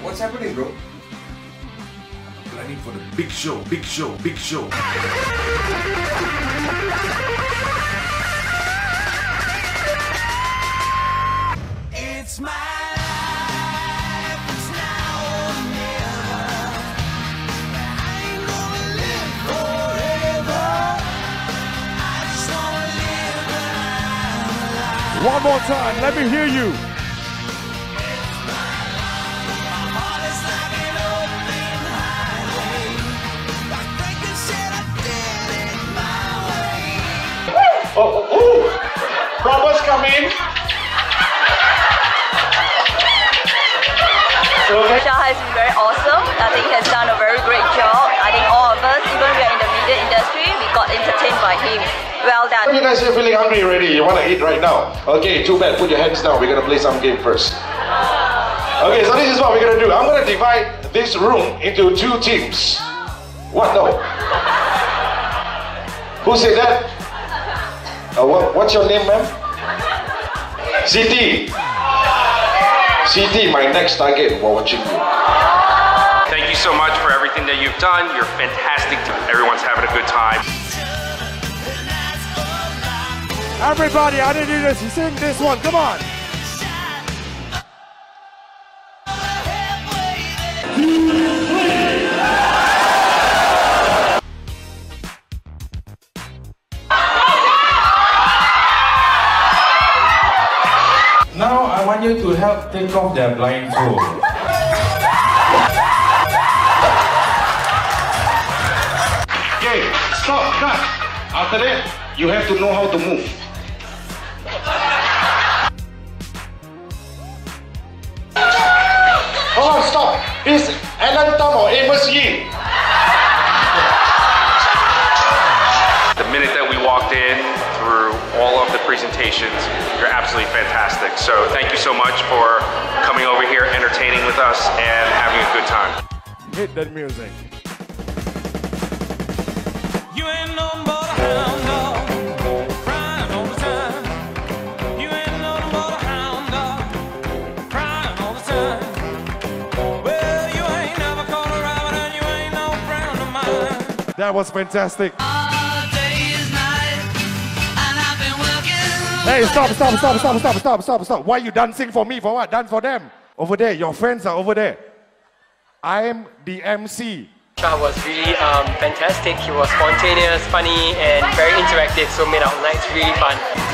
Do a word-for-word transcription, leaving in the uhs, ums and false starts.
What's happening, bro? Planning for the big show, big show, big show. It's my life, it's now or never. I ain't gonna live forever. I just wanna live when I'm alive. One more time, let me hear you. Oh, oh, Robert's coming. Okay. Shah has been very awesome. I think he has done a very great job. I think all of us, even we are in the media industry, we got entertained by him. Well done. You guys are feeling hungry already. You want to eat right now. Okay, too bad. Put your hands down. We're going to play some game first. Okay, so this is what we're going to do. I'm going to divide this room into two teams. What? No. Who said that? Uh, what, what's your name, ma'am? C T. C T, my next target for watching you. Thank you so much for everything that you've done. You're fantastic. Everyone's having a good time. Everybody, I didn't do this. You sing this one. Come on. Now I want you to help take off their blindfold. Okay, stop, cut. After that, you have to know how to move. Hold on, stop. It's Alan Tam or Amos Yee. The minute that we walked in, through all of the presentations, you're absolutely fantastic. So thank you so much for coming over here, entertaining with us, and having a good time. Hit that music. You ain't nothing but a hound dog, crying all the time. You ain't nothing but a hound dog, crying all the time. Well, you ain't never caught a rabbit and you ain't no friend of mine. That was fantastic. Hey, stop, stop, stop, stop, stop, stop, stop, stop. Why you dancing for me? For what? Dance for them. Over there, your friends are over there. I am the M C. Shah was really um, fantastic. He was spontaneous, funny, and very interactive, so made our nights really fun.